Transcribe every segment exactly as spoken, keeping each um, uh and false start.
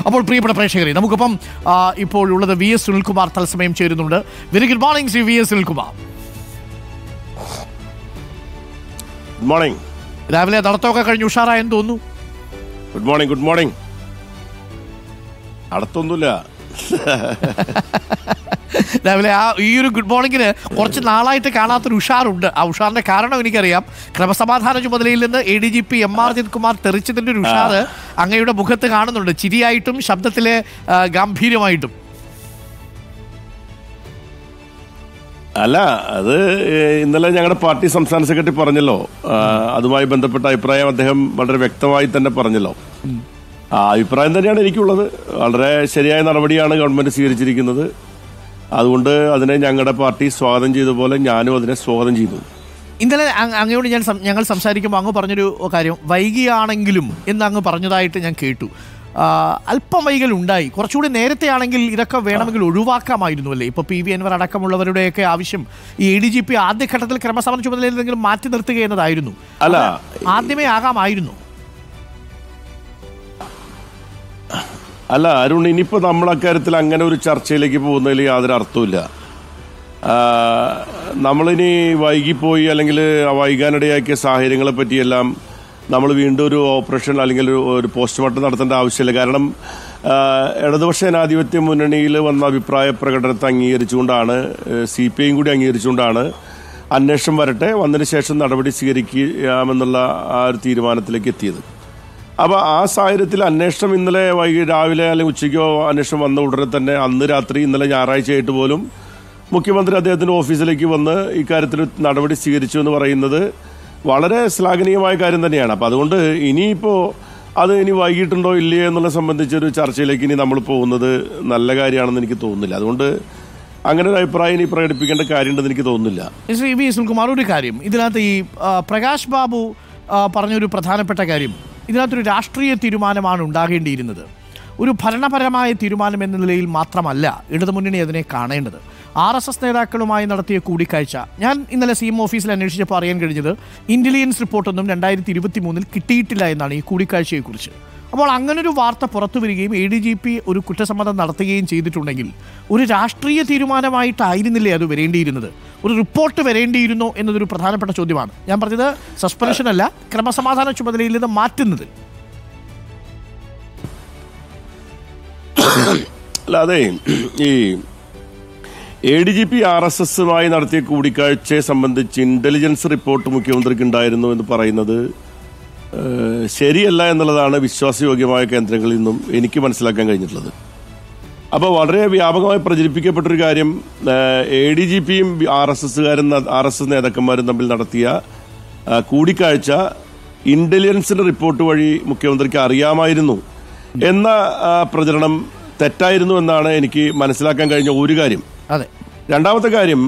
അപ്പോൾ പ്രിയപ്പെട്ട പ്രേക്ഷകരെ, നമുക്കിപ്പം ഇപ്പോൾ ഉള്ളത് വി എസ് സുനിൽകുമാർ തത്സമയം ചേരുന്നുണ്ട്. Very good morning Shri V S Sunilkumar. Good morning. രാവിലെ നടത്തമൊക്കെ കഴിഞ്ഞ് ഉഷാറായെന്ന് തോന്നുന്നു. Good morning. Good morning. നടത്തൊന്നുമില്ല. രാവിലെ ആ ഈ ഒരു ഗുഡ് മോർണിംഗിന് കുറച്ച് നാളായിട്ട് കാണാത്തൊരു ഉഷാറുണ്ട്. ആ ഉഷാറിന്റെ കാരണം എനിക്കറിയാം. ക്രമസമാധാന ചുമതലയിൽ നിന്ന് A D G P M R Ajith Kumar തെറിച്ചതിന്റെ ഒരു ഉഷാറ് അങ്ങയുടെ മുഖത്ത് കാണുന്നുണ്ട്, ചിരിയായിട്ടും ശബ്ദത്തിലെ ഗാംഭീര്യമായിട്ടും. അല്ല, അത് ഇന്നലെ ഞങ്ങളുടെ പാർട്ടി സംസ്ഥാന സെക്രട്ടറി പറഞ്ഞല്ലോ, അതുമായി ബന്ധപ്പെട്ട അഭിപ്രായം അദ്ദേഹം വളരെ വ്യക്തമായി തന്നെ പറഞ്ഞല്ലോ. ആ അഭിപ്രായം തന്നെയാണ് എനിക്കുള്ളത്. വളരെ ശരിയായ നടപടിയാണ് ഗവൺമെന്റ് സ്വീകരിച്ചിരിക്കുന്നത്. അതുകൊണ്ട് അതിനെ ഞങ്ങളുടെ പാർട്ടി സ്വാഗതം ചെയ്ത പോലെ ഞാനും അതിനെ സ്വാഗതം ചെയ്തു. ഇന്നലെ അങ്ങയോട് ഞാൻ ഞങ്ങൾ സംസാരിക്കുമ്പോൾ അങ്ങ് പറഞ്ഞൊരു കാര്യം, വൈകിയാണെങ്കിലും എന്ന് അങ്ങ് പറഞ്ഞതായിട്ട് ഞാൻ കേട്ടു. അല്പം വൈകൽ ഉണ്ടായി. കുറച്ചുകൂടി നേരത്തെ ആണെങ്കിൽ ഇതൊക്കെ വേണമെങ്കിൽ ഒഴിവാക്കാമായിരുന്നു അല്ലേ? ഇപ്പോൾ പി വി അൻവർ അടക്കമുള്ളവരുടെയൊക്കെ ആവശ്യം ഈ എ ഡി ജി പി ആദ്യഘട്ടത്തിൽ ക്രമസമാധാന ചുമതലയിൽ നിന്നെങ്കിലും മാറ്റി നിർത്തുക എന്നതായിരുന്നു. അല്ല, ആദ്യമേ ആകാമായിരുന്നു. അല്ല അരുൺ, ഇനിയിപ്പോൾ നമ്മൾ അക്കാര്യത്തിൽ അങ്ങനെ ഒരു ചർച്ചയിലേക്ക് പോകുന്നതിൽ യാതൊരു അർത്ഥമില്ല. നമ്മളിനി വൈകിപ്പോയി അല്ലെങ്കിൽ വൈകാനിടയാക്കിയ സാഹചര്യങ്ങളെ പറ്റിയെല്ലാം നമ്മൾ വീണ്ടും ഒരു ഓപ്പറേഷൻ അല്ലെങ്കിൽ ഒരു പോസ്റ്റ്മോർട്ടം നടത്തേണ്ട ആവശ്യമില്ല. കാരണം ഇടതുപക്ഷ ജനാധിപത്യ മുന്നണിയിൽ വന്ന അഭിപ്രായ പ്രകടനത്തെ അംഗീകരിച്ചുകൊണ്ടാണ്, സി പി ഐയും കൂടി അംഗീകരിച്ചുകൊണ്ടാണ് അന്വേഷണം വരട്ടെ, വന്നതിന് ശേഷം നടപടി സ്വീകരിക്കാമെന്നുള്ള ആ ഒരു തീരുമാനത്തിലേക്ക് എത്തിയത്. അപ്പോൾ ആ സാഹചര്യത്തിൽ അന്വേഷണം ഇന്നലെ വൈകി രാവിലെ അല്ലെങ്കിൽ ഉച്ചയ്ക്കോ അന്വേഷണം വന്ന ഉടനെ തന്നെ അന്ന് രാത്രി, ഇന്നലെ ഞായറാഴ്ചയായിട്ട് പോലും മുഖ്യമന്ത്രി അദ്ദേഹത്തിൻ്റെ ഓഫീസിലേക്ക് വന്ന് ഇക്കാര്യത്തിൽ നടപടി സ്വീകരിച്ചു എന്ന് പറയുന്നത് വളരെ ശ്ലാഘനീയമായ കാര്യം തന്നെയാണ്. അപ്പം അതുകൊണ്ട് ഇനിയിപ്പോൾ അത് ഇനി വൈകിട്ടുണ്ടോ ഇല്ലയോ എന്നുള്ള സംബന്ധിച്ചൊരു ചർച്ചയിലേക്ക് ഇനി നമ്മൾ പോകുന്നത് നല്ല കാര്യമാണെന്ന് എനിക്ക് തോന്നുന്നില്ല. അതുകൊണ്ട് അങ്ങനെ ഒരു അഭിപ്രായം ഇനി പ്രകടിപ്പിക്കേണ്ട കാര്യമുണ്ടെന്ന് എനിക്ക് തോന്നുന്നില്ല. ശ്രീ വി സുനിൽകുമാർ, ഒരു കാര്യം ഇതിനകത്ത് ഈ പ്രകാശ് ബാബു പറഞ്ഞൊരു പ്രധാനപ്പെട്ട കാര്യം, ഇതിനകത്തൊരു രാഷ്ട്രീയ തീരുമാനമാണ് ഉണ്ടാകേണ്ടിയിരുന്നത്. ഒരു ഭരണപരമായ തീരുമാനം എന്ന നിലയിൽ മാത്രമല്ല ഇടതുമുന്നണി അതിനെ കാണേണ്ടത്. ആർ എസ് എസ് നേതാക്കളുമായി നടത്തിയ കൂടിക്കാഴ്ച ഞാൻ ഇന്നലെ സി എം ഓഫീസിൽ അന്വേഷിച്ചപ്പോൾ അറിയാൻ കഴിഞ്ഞത് ഇന്റലിജൻസ് റിപ്പോർട്ടൊന്നും രണ്ടായിരത്തി ഇരുപത്തി മൂന്നിൽ കിട്ടിയിട്ടില്ല എന്നാണ് ഈ കൂടിക്കാഴ്ചയെക്കുറിച്ച്. അപ്പോൾ അങ്ങനൊരു വാർത്ത പുറത്തു വരികയും എ ഡി ജി പി ഒരു കുറ്റസമ്മതം നടത്തുകയും ചെയ്തിട്ടുണ്ടെങ്കിൽ ഒരു രാഷ്ട്രീയ തീരുമാനമായിട്ടായിരുന്നില്ലേ അത് വരേണ്ടിയിരുന്നത്? ഒരു റിപ്പോർട്ട് വരേണ്ടിയിരുന്നോ എന്നതൊരു പ്രധാനപ്പെട്ട ചോദ്യമാണ്. ഞാൻ പറഞ്ഞത് സസ്പെൻഷൻ അല്ല, ക്രമസമാധാന ചുമതലയിൽ നിന്ന് മാറ്റുന്നത്. അല്ലാതെ ഈ A D G P R S എസുമായി നടത്തിയ കൂടിക്കാഴ്ചയെ സംബന്ധിച്ച് ഇന്റലിജൻസ് റിപ്പോർട്ട് മുഖ്യമന്ത്രിക്ക് ഉണ്ടായിരുന്നു എന്ന് പറയുന്നത് ശരിയല്ല എന്നുള്ളതാണ് വിശ്വാസയോഗ്യമായ കേന്ദ്രങ്ങളിൽ നിന്നും എനിക്ക് മനസ്സിലാക്കാൻ കഴിഞ്ഞിട്ടുള്ളത്. അപ്പോൾ വളരെ വ്യാപകമായി പ്രചരിപ്പിക്കപ്പെട്ടൊരു കാര്യം, എ ഡി ജി പിയും ആർ എസ് എസുകാരും ആർ എസ് എസ് നേതാക്കന്മാരും തമ്മിൽ നടത്തിയ കൂടിക്കാഴ്ച ഇന്റലിജൻസിന്റെ റിപ്പോർട്ട് വഴി മുഖ്യമന്ത്രിക്ക് അറിയാമായിരുന്നു എന്ന പ്രചരണം തെറ്റായിരുന്നു എന്നാണ് എനിക്ക് മനസ്സിലാക്കാൻ കഴിഞ്ഞ ഒരു കാര്യം. അതെ. രണ്ടാമത്തെ കാര്യം,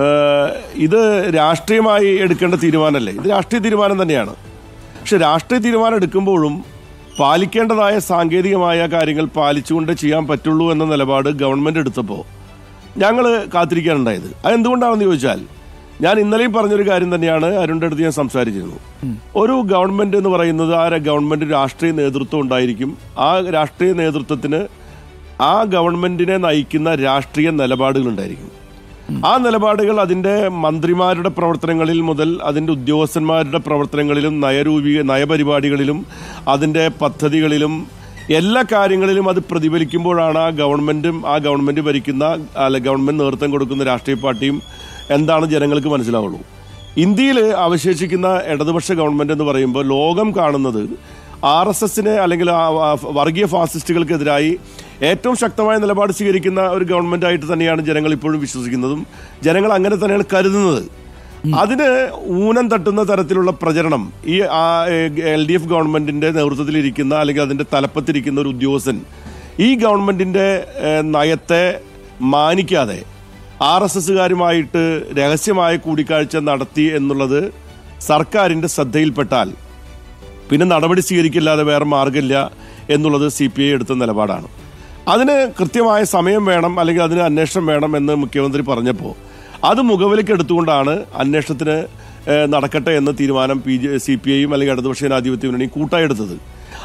ഇത് രാഷ്ട്രീയമായി എടുക്കേണ്ട തീരുമാനമല്ലേ? ഇത് രാഷ്ട്രീയ തീരുമാനം തന്നെയാണ്. പക്ഷെ രാഷ്ട്രീയ തീരുമാനം എടുക്കുമ്പോഴും പാലിക്കേണ്ടതായ സാങ്കേതികമായ കാര്യങ്ങൾ പാലിച്ചുകൊണ്ട് ചെയ്യാൻ പറ്റുള്ളൂ എന്ന നിലപാട് ഗവൺമെന്റ് എടുത്തപ്പോൾ ഞങ്ങൾ കാത്തിരിക്കാനുണ്ടായത്. അതെന്തുകൊണ്ടാണെന്ന് ചോദിച്ചാൽ, ഞാൻ ഇന്നലെയും പറഞ്ഞൊരു കാര്യം തന്നെയാണ് അരുണിന്റെ അടുത്ത് ഞാൻ സംസാരിച്ചിരുന്നു. ഒരു ഗവൺമെന്റ് എന്ന് പറയുന്നത് ആ ഗവൺമെന്റ് രാഷ്ട്രീയ നേതൃത്വം ഉണ്ടായിരിക്കും. ആ രാഷ്ട്രീയ നേതൃത്വത്തിന് ആ ഗവൺമെന്റിനെ നയിക്കുന്ന രാഷ്ട്രീയ നിലപാടുകൾ ഉണ്ടായിരിക്കും. ആ നിലപാടുകൾ അതിൻ്റെ മന്ത്രിമാരുടെ പ്രവർത്തനങ്ങളിൽ മുതൽ അതിൻ്റെ ഉദ്യോഗസ്ഥന്മാരുടെ പ്രവർത്തനങ്ങളിലും നയരൂപീ നയപരിപാടികളിലും അതിൻ്റെ പദ്ധതികളിലും എല്ലാ കാര്യങ്ങളിലും അത് പ്രതിഫലിക്കുമ്പോഴാണ് ആ ഗവൺമെന്റും ആ ഗവൺമെന്റ് ഭരിക്കുന്ന അല്ല ഗവൺമെന്റ് നേതൃത്വം കൊടുക്കുന്ന രാഷ്ട്രീയ പാർട്ടിയും എന്താണ് ജനങ്ങൾക്ക് മനസ്സിലാവുള്ളൂ. ഇന്ത്യയിൽ അവശേഷിക്കുന്ന ഇടതുപക്ഷ ഗവൺമെന്റ് എന്ന് പറയുമ്പോൾ ലോകം കാണുന്നത് ആർ എസ് എസിനെ അല്ലെങ്കിൽ വർഗീയ ഫാസിസ്റ്റുകൾക്കെതിരായി ഏറ്റവും ശക്തമായ നിലപാട് സ്വീകരിക്കുന്ന ഒരു ഗവൺമെന്റ് ആയിട്ട് തന്നെയാണ് ജനങ്ങൾ ഇപ്പോഴും വിശ്വസിക്കുന്നതും ജനങ്ങൾ അങ്ങനെ തന്നെയാണ് കരുതുന്നത്. അതിന് ഊനം തട്ടുന്ന തരത്തിലുള്ള പ്രചരണം ഈ എൽ ഡി എഫ് ഗവൺമെന്റിന്റെ നേതൃത്വത്തിലിരിക്കുന്ന അല്ലെങ്കിൽ അതിന്റെ തലപ്പത്തിരിക്കുന്ന ഒരു ഉദ്യോഗസ്ഥൻ ഈ ഗവൺമെന്റിന്റെ നയത്തെ മാനിക്കാതെ ആർ എസ് എസുകാരുമായിട്ട് രഹസ്യമായ കൂടിക്കാഴ്ച നടത്തി എന്നുള്ളത് സർക്കാരിന്റെ ശ്രദ്ധയിൽപ്പെട്ടാൽ പിന്നെ നടപടി സ്വീകരിക്കില്ലാതെ വേറെ മാർഗമില്ല എന്നുള്ളത് സി പി ഐ എടുത്ത നിലപാടാണ്. അതിന് കൃത്യമായ സമയം വേണം അല്ലെങ്കിൽ അതിന് അന്വേഷണം വേണം എന്ന് മുഖ്യമന്ത്രി പറഞ്ഞപ്പോൾ അത് മുഖവിലേക്ക് എടുത്തുകൊണ്ടാണ് അന്വേഷണത്തിന് നടക്കട്ടെ എന്ന തീരുമാനം പി ജെ സി പി ഐയും അല്ലെങ്കിൽ ഇടതുപക്ഷ ജനാധിപത്യ മുന്നണിയും കൂട്ടായി എടുത്തത്.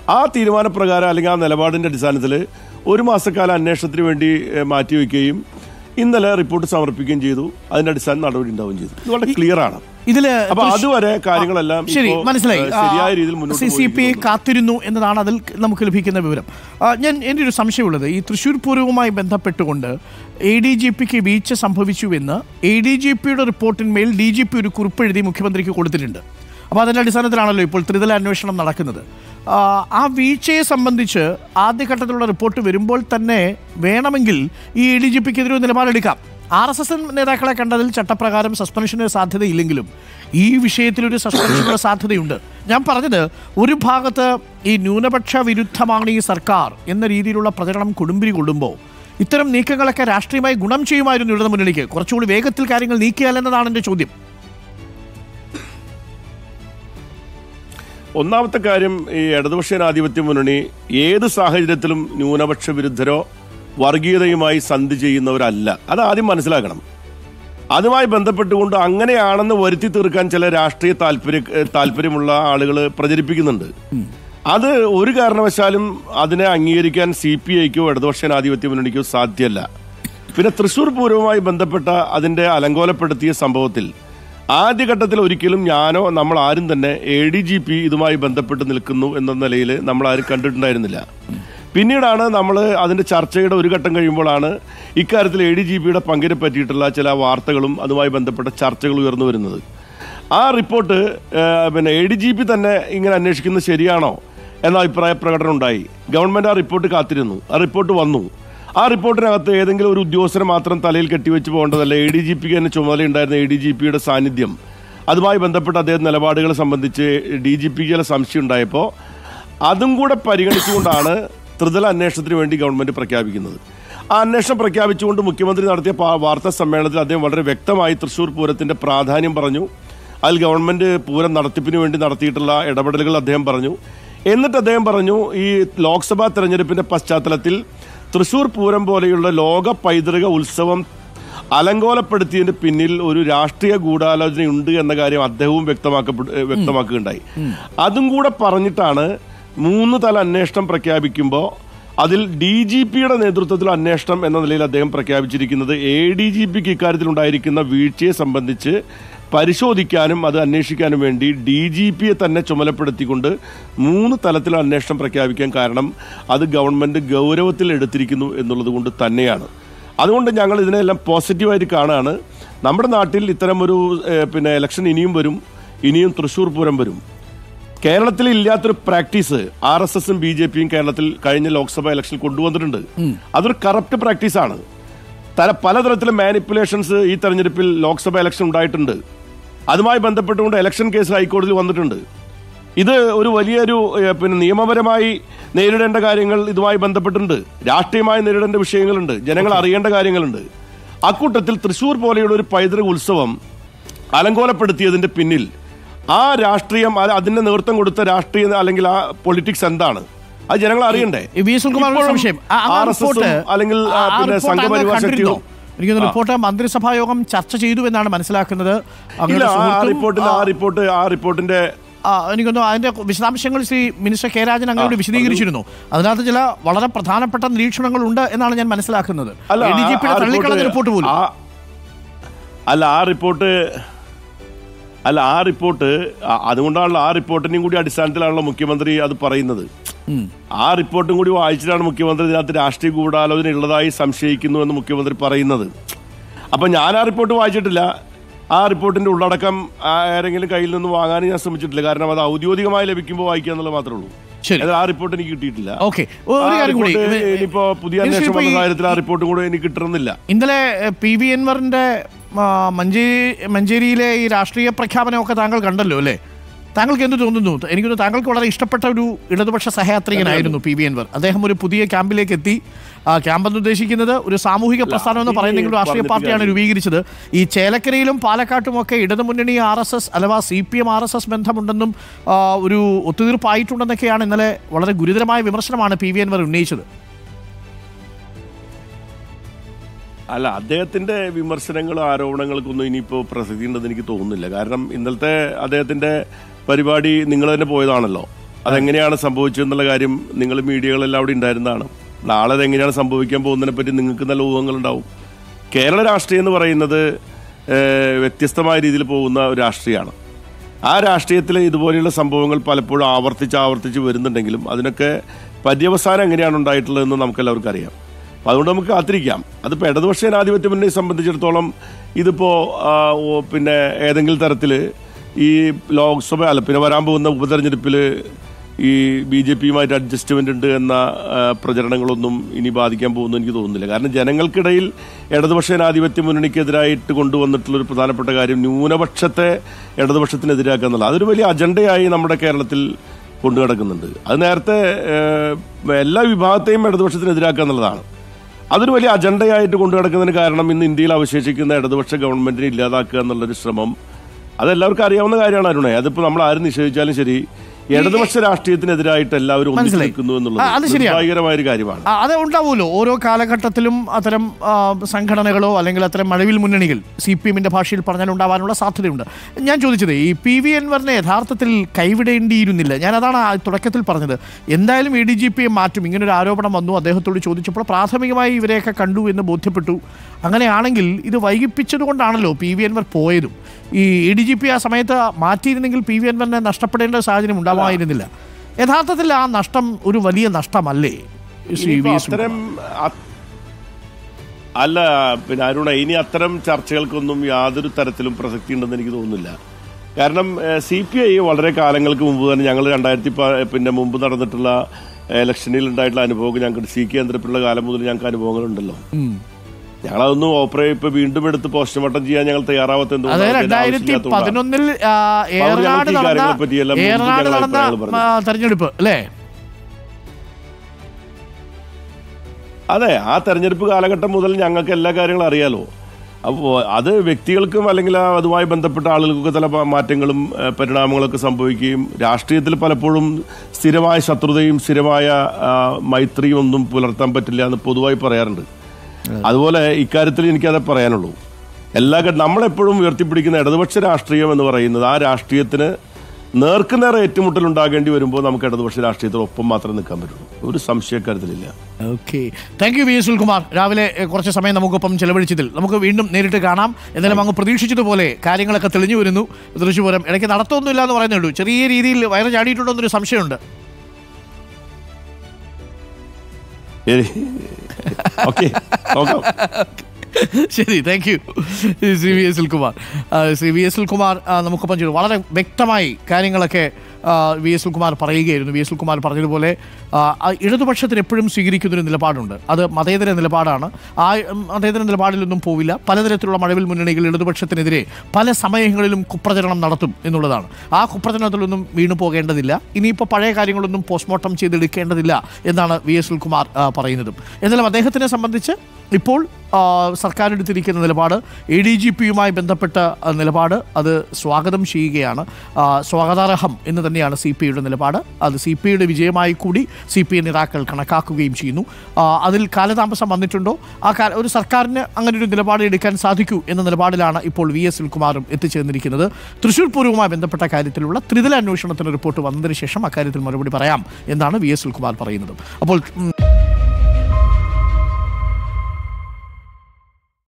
ആ തീരുമാനപ്രകാരം അല്ലെങ്കിൽ ആ നിലപാടിൻ്റെ അടിസ്ഥാനത്തിൽ ഒരു മാസക്കാല അന്വേഷണത്തിന് വേണ്ടി മാറ്റിവെക്കുകയും ഇന്നലെ റിപ്പോർട്ട് സമർപ്പിക്കുകയും ചെയ്തു. അതിന്റെ അടിസ്ഥാന നടപടി ഉണ്ടാവുകയും ചെയ്തു. ഇത് വളരെ ക്ലിയർ ആണ്. ഇതില് അപ്പൊ അതുവരെ കാര്യങ്ങളെല്ലാം ശരി മനസ്സിലായി. ശരിയായ രീതിയിൽ മുന്നോട്ട് സി സി പി ഐ കാത്തിരുന്നു എന്നതാണ് അതിൽ നമുക്ക് ലഭിക്കുന്ന വിവരം. ഞാൻ എൻ്റെ ഒരു സംശയമുള്ളത്, ഈ തൃശ്ശൂർ പൂരവുമായി ബന്ധപ്പെട്ടുകൊണ്ട് എ ഡി ജി പിക്ക് വീഴ്ച സംഭവിച്ചുവെന്ന് എ ഡി ജി പിയുടെ റിപ്പോർട്ടിന്മേൽ ഡി ജി പി ഒരു കുറിപ്പെഴുതി മുഖ്യമന്ത്രിക്ക് കൊടുത്തിട്ടുണ്ട്. അപ്പോൾ അതിൻ്റെ അടിസ്ഥാനത്തിലാണല്ലോ ഇപ്പോൾ ത്രിതല അന്വേഷണം നടക്കുന്നത്. ആ വീഴ്ചയെ സംബന്ധിച്ച് ആദ്യഘട്ടത്തിലുള്ള റിപ്പോർട്ട് വരുമ്പോൾ തന്നെ വേണമെങ്കിൽ ഈ എ ഡി ജി പിക്കെതിരെ ഒരു നിലപാടെടുക്കാം. ആർ എസ് എസ് നേതാക്കളെ കണ്ടതിൽ ചട്ടപ്രകാരം സസ്പെൻഷന് സാധ്യതയില്ലെങ്കിലും ഈ വിഷയത്തിലൊരു സസ്പെൻഷനുള്ള സാധ്യതയുണ്ട്. ഞാൻ പറഞ്ഞത്, ഒരു ഭാഗത്ത് ഈ ന്യൂനപക്ഷ വിരുദ്ധമാണ് ഈ സർക്കാർ എന്ന രീതിയിലുള്ള പ്രചരണം കൊടുമ്പിരി കൊള്ളുമ്പോൾ ഇത്തരം നീക്കങ്ങളൊക്കെ രാഷ്ട്രീയമായി ഗുണം ചെയ്യുമായിരുന്നു ഇടതു മുന്നണിക്ക്. കുറച്ചുകൂടി വേഗത്തിൽ കാര്യങ്ങൾ നീക്കിയാലെന്നതാണ് എൻ്റെ ചോദ്യം. ഒന്നാമത്തെ കാര്യം, ഈ ഇടതുപക്ഷ ജനാധിപത്യ മുന്നണി ഏത് സാഹചര്യത്തിലും ന്യൂനപക്ഷ വിരുദ്ധരോ വർഗീയതയുമായി സന്ധി ചെയ്യുന്നവരല്ല. അത് ആദ്യം മനസ്സിലാക്കണം. അതുമായി ബന്ധപ്പെട്ടുകൊണ്ട് അങ്ങനെയാണെന്ന് വരുത്തി തീർക്കാൻ ചില രാഷ്ട്രീയ താല്പര്യ താല്പര്യമുള്ള ആളുകൾ പ്രചരിപ്പിക്കുന്നുണ്ട്. അത് ഒരു കാരണവശാലും അതിനെ അംഗീകരിക്കാൻ സി പി ഐക്കോ ഇടതുപക്ഷ ജനാധിപത്യ മുന്നണിക്കോ സാധ്യമല്ല. പിന്നെ തൃശ്ശൂർ പൂരവുമായി ബന്ധപ്പെട്ട അതിന്റെ അലങ്കോലപ്പെടുത്തിയ സംഭവത്തിൽ ആദ്യഘട്ടത്തിൽ ഒരിക്കലും ഞാനോ നമ്മൾ ആരും തന്നെ എ ഡി ജി പി ഇതുമായി ബന്ധപ്പെട്ട് നിൽക്കുന്നു എന്ന നിലയിൽ നമ്മൾ ആരും കണ്ടിട്ടുണ്ടായിരുന്നില്ല. പിന്നീടാണ് നമ്മൾ അതിൻ്റെ ചർച്ചയുടെ ഒരു ഘട്ടം കഴിയുമ്പോഴാണ് ഇക്കാര്യത്തിൽ എ ഡി ജി പിയുടെ പങ്കിനെ പറ്റിയിട്ടുള്ള ചില വാർത്തകളും അതുമായി ബന്ധപ്പെട്ട ചർച്ചകൾ ഉയർന്നു വരുന്നത്. ആ റിപ്പോർട്ട് പിന്നെ എ ഡി ജി പി തന്നെ ഇങ്ങനെ അന്വേഷിക്കുന്നത് ശരിയാണോ എന്ന അഭിപ്രായ പ്രകടനം ഉണ്ടായി. ഗവൺമെൻറ് ആ റിപ്പോർട്ട് കാത്തിരുന്നു. ആ റിപ്പോർട്ട് വന്നു. ആ റിപ്പോർട്ടിനകത്ത് ഏതെങ്കിലും ഒരു ഉദ്യോഗസ്ഥരെ മാത്രം തലയിൽ കെട്ടിവെച്ച് പോകേണ്ടതല്ല. എ ഡി ജി പിക്ക് തന്നെ ചുമതലയുണ്ടായിരുന്ന എ ഡി ജി പിയുടെ സാന്നിധ്യം, അതുമായി ബന്ധപ്പെട്ട അദ്ദേഹം നിലപാടുകളെ സംബന്ധിച്ച് ഡി ജി പിക്ക് ചില സംശയം ഉണ്ടായപ്പോൾ അതും കൂടെ പരിഗണിച്ചുകൊണ്ടാണ് ത്രിതല അന്വേഷണത്തിന് വേണ്ടി ഗവൺമെൻറ് പ്രഖ്യാപിക്കുന്നത്. ആ അന്വേഷണം പ്രഖ്യാപിച്ചുകൊണ്ട് മുഖ്യമന്ത്രി നടത്തിയ വാർത്താ സമ്മേളനത്തിൽ അദ്ദേഹം വളരെ വ്യക്തമായി തൃശ്ശൂർ പൂരത്തിൻ്റെ പ്രാധാന്യം പറഞ്ഞു. അതിൽ ഗവൺമെൻറ് പൂരം നടത്തിപ്പിന് വേണ്ടി നടത്തിയിട്ടുള്ള ഇടപെടലുകൾ അദ്ദേഹം പറഞ്ഞു. എന്നിട്ട് അദ്ദേഹം പറഞ്ഞു, ഈ ലോക്സഭാ തെരഞ്ഞെടുപ്പിൻ്റെ പശ്ചാത്തലത്തിൽ തൃശ്ശൂർ പൂരം പോലെയുള്ള ലോക പൈതൃക ഉത്സവം അലങ്കോലപ്പെടുത്തിയതിന് പിന്നിൽ ഒരു രാഷ്ട്രീയ ഗൂഢാലോചനയുണ്ട് എന്ന കാര്യം അദ്ദേഹവും വ്യക്തമാക്കപ്പെട്ട വ്യക്തമാക്കുകയുണ്ടായി. അതും കൂടെ പറഞ്ഞിട്ടാണ് മൂന്ന് തല അന്വേഷണം പ്രഖ്യാപിക്കുമ്പോൾ അതിൽ ഡി ജി പിയുടെ നേതൃത്വത്തിൽ അന്വേഷണം എന്ന നിലയിൽ അദ്ദേഹം പ്രഖ്യാപിച്ചിരിക്കുന്നത്. എ ഡി ജി പിക്ക് ഇക്കാര്യത്തിൽ ഉണ്ടായിരിക്കുന്ന വീഴ്ചയെ സംബന്ധിച്ച് പരിശോധിക്കാനും അത് അന്വേഷിക്കാനും വേണ്ടി ഡി ജി പിയെ തന്നെ ചുമതലപ്പെടുത്തിക്കൊണ്ട് മൂന്ന് തലത്തിൽ അന്വേഷണം പ്രഖ്യാപിക്കാൻ കാരണം അത് ഗവൺമെൻറ് ഗൗരവത്തിൽ എടുത്തിരിക്കുന്നു എന്നുള്ളത് കൊണ്ട് തന്നെയാണ്. അതുകൊണ്ട് ഞങ്ങൾ ഇതിനെല്ലാം പോസിറ്റീവായിട്ട് കാണുകയാണ്. നമ്മുടെ നാട്ടിൽ ഇത്തരമൊരു പിന്നെ ഇലക്ഷൻ ഇനിയും വരും, ഇനിയും തൃശ്ശൂർ പൂരം വരും. കേരളത്തിൽ ഇല്ലാത്തൊരു പ്രാക്ടീസ് ആർ എസ് എസും ബി ജെ പിയും കേരളത്തിൽ കഴിഞ്ഞ ലോക്സഭാ ഇലക്ഷനിൽ കൊണ്ടുവന്നിട്ടുണ്ട്. അതൊരു കറപ്റ്റ് പ്രാക്ടീസാണ്. തല പലതരത്തിലെ മാനിപ്പുലേഷൻസ് ഈ തെരഞ്ഞെടുപ്പിൽ ലോക്സഭാ ഇലക്ഷൻ ഉണ്ടായിട്ടുണ്ട്. അതുമായി ബന്ധപ്പെട്ടുകൊണ്ട് ഇലക്ഷൻ കേസ് ഹൈക്കോടതിയിൽ വന്നിട്ടുണ്ട്. ഇത് ഒരു വലിയൊരു പിന്നെ നിയമപരമായി നേരിടേണ്ട കാര്യങ്ങൾ ഇതുമായി ബന്ധപ്പെട്ടിട്ടുണ്ട്. രാഷ്ട്രീയമായി നേരിടേണ്ട വിഷയങ്ങളുണ്ട്. ജനങ്ങൾ അറിയേണ്ട കാര്യങ്ങളുണ്ട്. അക്കൂട്ടത്തിൽ തൃശ്ശൂർ പോലെയുള്ള ഒരു പൈതൃക ഉത്സവം അലങ്കോലപ്പെടുത്തിയതിന്റെ പിന്നിൽ ആ രാഷ്ട്രീയം, അതിന്റെ നേതൃത്വം കൊടുത്ത രാഷ്ട്രീയ അല്ലെങ്കിൽ ആ പൊളിറ്റിക്സ് എന്താണ്, അത് ജനങ്ങൾ അറിയണ്ടേ. അല്ലെങ്കിൽ സംഘപരിവാർ ശക്തിയോ എനിക്ക് റിപ്പോർട്ട് മന്ത്രിസഭാ യോഗം ചർച്ച ചെയ്തു എന്നാണ് മനസ്സിലാക്കുന്നത്. ആ റിപ്പോർട്ടിൽ ആ റിപ്പോർട്ട് ആ റിപ്പോർട്ടിന്റെ എനിക്കൊന്നു അതിന്റെ വിശദാംശങ്ങൾ ശ്രീ മിനിസ്റ്റർ കെ രാജൻ അങ്ങോട്ട് വിശദീകരിച്ചിരുന്നു. അതിനകത്ത് ചില വളരെ പ്രധാനപ്പെട്ട നിരീക്ഷണങ്ങൾ ഉണ്ട് എന്നാണ് ഞാൻ മനസ്സിലാക്കുന്നത്. ഡി ജി പിയുടെ തള്ളിക്കളഞ്ഞ റിപ്പോർട്ട് പോലും അല്ല ആ റിപ്പോർട്ട് അല്ല ആ റിപ്പോർട്ട് അതുകൊണ്ടാണല്ലോ ആ റിപ്പോർട്ടിനെയും കൂടി അടിസ്ഥാനത്തിലാണല്ലോ മുഖ്യമന്ത്രി അത് പറയുന്നത്. ആ റിപ്പോർട്ടും കൂടി വായിച്ചിട്ടാണ് മുഖ്യമന്ത്രി ഇതിനകത്ത് രാഷ്ട്രീയ ഗൂഢാലോചന ഉള്ളതായി സംശയിക്കുന്നു എന്ന് മുഖ്യമന്ത്രി പറയുന്നത്. അപ്പം ഞാൻ ആ റിപ്പോർട്ട് വായിച്ചിട്ടില്ല. ആ റിപ്പോർട്ടിന്റെ ഉള്ളടക്കം ആരെങ്കിലും കയ്യിൽ നിന്ന് വാങ്ങാൻ ഞാൻ ശ്രമിച്ചിട്ടില്ല. കാരണം അത് ഔദ്യോഗികമായി ലഭിക്കുമ്പോൾ വായിക്കുക എന്നുള്ളത് മാത്രമേ ഉള്ളൂ. ആ റിപ്പോർട്ട് എനിക്ക് കിട്ടിയിട്ടില്ല. ഇനിയിപ്പോ പുതിയ അന്വേഷണ കാര്യത്തിൽ ആ റിപ്പോർട്ടും കൂടെ എനിക്ക് കിട്ടണമെന്നില്ല. ഇന്നലെ പി വി അൻവറിന്റെ മഞ്ചേരി മഞ്ചേരിയിലെ ഈ രാഷ്ട്രീയ പ്രഖ്യാപനമൊക്കെ താങ്കൾ കണ്ടല്ലോ അല്ലേ? താങ്കൾക്ക് എന്ത് തോന്നുന്നു? എനിക്കൊന്ന് താങ്കൾക്ക് വളരെ ഇഷ്ടപ്പെട്ട ഒരു ഇടതുപക്ഷ സഹയാത്രികനായിരുന്നു പി വി അൻവർ. അദ്ദേഹം ഒരു പുതിയ ക്യാമ്പിലേക്ക് എത്തി. ആ ക്യാമ്പെന്ന് ഉദ്ദേശിക്കുന്നത് ഒരു സാമൂഹിക പ്രസ്ഥാനം എന്ന് പറയുന്നെങ്കിൽ രാഷ്ട്രീയ പാർട്ടിയാണ് രൂപീകരിച്ചത്. ഈ ചേലക്കരയിലും പാലക്കാട്ടുമൊക്കെ ഇടതുമുന്നണി ആർ എസ് എസ് അഥവാ C P M R S S ബന്ധമുണ്ടെന്നും ഒരു ഒത്തുതീർപ്പായിട്ടുണ്ടെന്നൊക്കെയാണ് ഇന്നലെ വളരെ ഗുരുതരമായ വിമർശനമാണ് പി വി അൻവർ ഉന്നയിച്ചത്. അല്ല, അദ്ദേഹത്തിന്റെ വിമർശനങ്ങളും ആരോപണങ്ങൾക്കൊന്നും ഇനിയിപ്പോൾ പ്രസക്തി ഉണ്ടെന്ന് എനിക്ക് തോന്നുന്നില്ല. കാരണം ഇന്നലത്തെ അദ്ദേഹത്തിന്റെ പരിപാടി നിങ്ങൾ തന്നെ പോയതാണല്ലോ. അതെങ്ങനെയാണ് സംഭവിച്ചതെന്നുള്ള കാര്യം നിങ്ങൾ മീഡിയകളെല്ലാം അവിടെ ഉണ്ടായിരുന്നതാണ്. നാളെ അതെങ്ങനെയാണ് സംഭവിക്കാൻ പോകുന്നതിനെ പറ്റി നിങ്ങൾക്ക് നല്ല ഊഹങ്ങളുണ്ടാവും. കേരള രാഷ്ട്രീയം എന്ന് പറയുന്നത് വ്യത്യസ്തമായ രീതിയിൽ പോകുന്ന ഒരു രാഷ്ട്രീയമാണ്. ആ രാഷ്ട്രീയത്തിൽ ഇതുപോലെയുള്ള സംഭവങ്ങൾ പലപ്പോഴും ആവർത്തിച്ച് ആവർത്തിച്ച് വരുന്നുണ്ടെങ്കിലും അതിനൊക്കെ പര്യവസാനം എങ്ങനെയാണ് ഉണ്ടായിട്ടുള്ളതെന്ന് നമുക്കെല്ലാവർക്കും അറിയാം. അപ്പോൾ അതുകൊണ്ട് നമുക്ക് കാത്തിരിക്കാം. അതിപ്പോൾ ഇടതുപക്ഷ ജനാധിപത്യ മുന്നണിയെ സംബന്ധിച്ചിടത്തോളം ഇതിപ്പോൾ പിന്നെ ഏതെങ്കിലും തരത്തിൽ ഈ ലോക്സഭ അല്ല പിന്നെ വരാൻ പോകുന്ന ഉപതെരഞ്ഞെടുപ്പിൽ ഈ ബി ജെ പിയുമായിട്ട് അഡ്ജസ്റ്റ്മെൻ്റ് ഉണ്ട് എന്ന പ്രചരണങ്ങളൊന്നും ഇനി ബാധിക്കാൻ പോകുന്നു എനിക്ക് തോന്നുന്നില്ല. കാരണം ജനങ്ങൾക്കിടയിൽ ഇടതുപക്ഷ ജനാധിപത്യ മുന്നണിക്കെതിരായിട്ട് കൊണ്ടുവന്നിട്ടുള്ളൊരു പ്രധാനപ്പെട്ട കാര്യം ന്യൂനപക്ഷത്തെ ഇടതുപക്ഷത്തിനെതിരാക്കുക എന്നുള്ളത്. അതൊരു വലിയ അജണ്ടയായി നമ്മുടെ കേരളത്തിൽ കൊണ്ടു കിടക്കുന്നുണ്ട്. അത് നേരത്തെ എല്ലാ വിഭാഗത്തെയും ഇടതുപക്ഷത്തിനെതിരാക്കുക എന്നുള്ളതാണ്. അതൊരു വലിയ അജണ്ടയായിട്ട് കൊണ്ടു കിടക്കുന്നതിന് കാരണം ഇന്ന് ഇന്ത്യയിൽ അവശേഷിക്കുന്ന ഇടതുപക്ഷ ഗവൺമെൻറ്റിനെ ഇല്ലാതാക്കുക എന്നുള്ളൊരു ശ്രമം അതെല്ലാവർക്കും അറിയാവുന്ന കാര്യമാണ് അരുണേ. അതിപ്പോൾ നമ്മൾ ആരും നിഷേധിച്ചാലും ശരി ഇടതുപക്ഷ രാഷ്ട്രീയത്തിനെതിരായിട്ട് എല്ലാവരും ഒന്നിക്കുന്നു എന്നുള്ളത് നിർഭാഗ്യകരമായ ഒരു കാര്യമാണ്. അത് ഉണ്ടാവുമല്ലോ ഓരോ കാലഘട്ടത്തിലും അത്തരം സംഘടനകളോ അല്ലെങ്കിൽ അത്തരം മഴവിൽ മുന്നണികൾ സി പി എമ്മിന്റെ ഭാഷയിൽ പറഞ്ഞാൽ ഉണ്ടാവാനുള്ള സാധ്യതയുണ്ട്. ഞാൻ ചോദിച്ചത് ഈ പി വി അൻവറിനെ യഥാർത്ഥത്തിൽ കൈവിടേണ്ടിയിരുന്നില്ല. ഞാൻ അതാണ് തുടക്കത്തിൽ പറഞ്ഞത്. എന്തായാലും എ ഡി ജി പിയെ മാറ്റും ഇങ്ങനൊരു ആരോപണം വന്നു. അദ്ദേഹത്തോട് ചോദിച്ചപ്പോൾ പ്രാഥമികമായി ഇവരെയൊക്കെ കണ്ടു എന്ന് ബോധ്യപ്പെട്ടു. അങ്ങനെയാണെങ്കിൽ ഇത് വൈകിപ്പിച്ചത് കൊണ്ടാണല്ലോ പി വി അൻവർ പോയതും. ഈ എ ഡി ജി പി ആ സമയത്ത് മാറ്റിയിരുന്നെങ്കിൽ പി വി അൻവറിനെ നഷ്ടപ്പെടേണ്ട സാഹചര്യം ഉണ്ടാവായിരുന്നില്ല. യഥാർത്ഥത്തിൽ ആ നഷ്ടം ഒരു വലിയ നഷ്ടമല്ലേ? അല്ല പിന്നെ അരുണ, ഇനി അത്തരം ചർച്ചകൾക്കൊന്നും യാതൊരു തരത്തിലും പ്രസക്തി ഉണ്ടെന്ന് എനിക്ക് തോന്നുന്നില്ല. കാരണം സി പി ഐ വളരെ കാലങ്ങൾക്ക് മുമ്പ് തന്നെ ഞങ്ങൾ രണ്ടായിരത്തി പിന്നെ മുമ്പ് നടന്നിട്ടുള്ള ഇലക്ഷനിൽ ഉണ്ടായിട്ടുള്ള അനുഭവങ്ങൾ ഞങ്ങൾക്ക് സി കേന്ദ്രത്തിലുള്ള കാലം മുതൽ ഞങ്ങൾക്ക് അനുഭവങ്ങളുണ്ടല്ലോ. ഞങ്ങളതൊന്നും ഓപ്പറേ ഇപ്പൊ വീണ്ടും എടുത്ത് പോസ്റ്റ്മോർട്ടം ചെയ്യാൻ ഞങ്ങൾ തയ്യാറാവാത്ത തെരഞ്ഞെടുപ്പ് അല്ലേ? അതെ, ആ തെരഞ്ഞെടുപ്പ് കാലഘട്ടം മുതൽ ഞങ്ങൾക്ക് എല്ലാ കാര്യങ്ങളും അറിയാലോ. അപ്പോൾ അത് വ്യക്തികൾക്കും അല്ലെങ്കിൽ അതുമായി ബന്ധപ്പെട്ട ആളുകൾക്കൊക്കെ ചില മാറ്റങ്ങളും പരിണാമങ്ങളൊക്കെ സംഭവിക്കുകയും രാഷ്ട്രീയത്തിൽ പലപ്പോഴും സ്ഥിരമായ ശത്രുതയും സ്ഥിരമായ മൈത്രിയും ഒന്നും പുലർത്താൻ പറ്റില്ല എന്ന് പൊതുവായി പറയാറുണ്ട്. അതുപോലെ ഇക്കാര്യത്തിൽ എനിക്കത് പറയാനുള്ളൂ. എല്ലാ നമ്മളെപ്പോഴും ഉയർത്തിപ്പിടിക്കുന്ന ഇടതുപക്ഷ രാഷ്ട്രീയം എന്ന് പറയുന്നത് ആ രാഷ്ട്രീയത്തിന് നേർക്കുനേർ ഏറ്റുമുട്ടൽ ഉണ്ടാകേണ്ടി വരുമ്പോൾ നമുക്ക് ഇടതുപക്ഷ രാഷ്ട്രീയത്തിൽ ഒപ്പം മാത്രമേ നിൽക്കാൻ പറ്റുള്ളൂ. ഒരു സംശയക്കാര്യത്തിലില്ല. Okay, thank you V S Sunilkumar. രാവിലെ കുറച്ച് സമയം നമുക്കൊപ്പം ചെലവഴിച്ചതിൽ നമുക്ക് വീണ്ടും നേരിട്ട് കാണാം. എന്നാലും അങ്ങ് പ്രതീക്ഷിച്ചതുപോലെ കാര്യങ്ങളൊക്കെ തെളിഞ്ഞു വരുന്നു. തൃശ്ശൂരം ഇടയ്ക്ക് നടത്തമൊന്നുമില്ല എന്ന് പറയുന്നേ ഉള്ളൂ. ചെറിയ രീതിയിൽ വയറ് ചാടിയിട്ടുണ്ടോ എന്നൊരു സംശയമുണ്ട്. ശരി, thank you C V S Sunilkumar. C V S Sunilkumar നമുക്കൊപ്പം ചെയ്തു. വളരെ വ്യക്തമായി കാര്യങ്ങളൊക്കെ വി എസ് സുനിൽകുമാർ പറയുകയായിരുന്നു. വി എസ് സുനിൽകുമാർ പറഞ്ഞതുപോലെ ഇടതുപക്ഷത്തിന് എപ്പോഴും സ്വീകരിക്കുന്നൊരു നിലപാടുണ്ട്. അത് മതേതര നിലപാടാണ്. ആ മതേതര നിലപാടിലൊന്നും പോവില്ല. പലതരത്തിലുള്ള മഴവിൽ മുന്നണികൾ ഇടതുപക്ഷത്തിനെതിരെ പല സമയങ്ങളിലും കുപ്രചരണം നടത്തും എന്നുള്ളതാണ്. ആ കുപ്രചരണത്തിലൊന്നും വീണു പോകേണ്ടതില്ല. ഇനിയിപ്പോൾ പഴയ കാര്യങ്ങളൊന്നും പോസ്റ്റ്മോർട്ടം ചെയ്തെടുക്കേണ്ടതില്ല എന്നാണ് വി എസ് സുനിൽകുമാർ പറയുന്നതും. എന്നാലും അദ്ദേഹത്തിനെ സംബന്ധിച്ച് ഇപ്പോൾ സർക്കാർ എടുത്തിരിക്കുന്ന നിലപാട് എ ഡി ജി പിയുമായി ബന്ധപ്പെട്ട നിലപാട് അത് സ്വാഗതം ചെയ്യുകയാണ്. സ്വാഗതാർഹം എന്ന് തന്നെയാണ് സി പി ഐയുടെ നിലപാട്. അത് സി പി ഐയുടെ വിജയമായി കൂടി സി പി ഐ നേതാക്കൾ കണക്കാക്കുകയും ചെയ്യുന്നു. അതിൽ കാലതാമസം വന്നിട്ടുണ്ടോ? ആ കാല ഒരു സർക്കാരിന് അങ്ങനെ ഒരു നിലപാട് എടുക്കാൻ സാധിക്കൂ എന്ന നിലപാടിലാണ് ഇപ്പോൾ വി എസ് സുനിൽകുമാറും എത്തിച്ചേർന്നിരിക്കുന്നത്. തൃശ്ശൂർ പൂരവുമായി ബന്ധപ്പെട്ട കാര്യത്തിലുള്ള ത്രിതല അന്വേഷണത്തിന് റിപ്പോർട്ട് വന്നതിന് ശേഷം അക്കാര്യത്തിൽ മറുപടി പറയാം എന്നാണ് വി എസ് സുനിൽകുമാർ പറയുന്നത്. അപ്പോൾ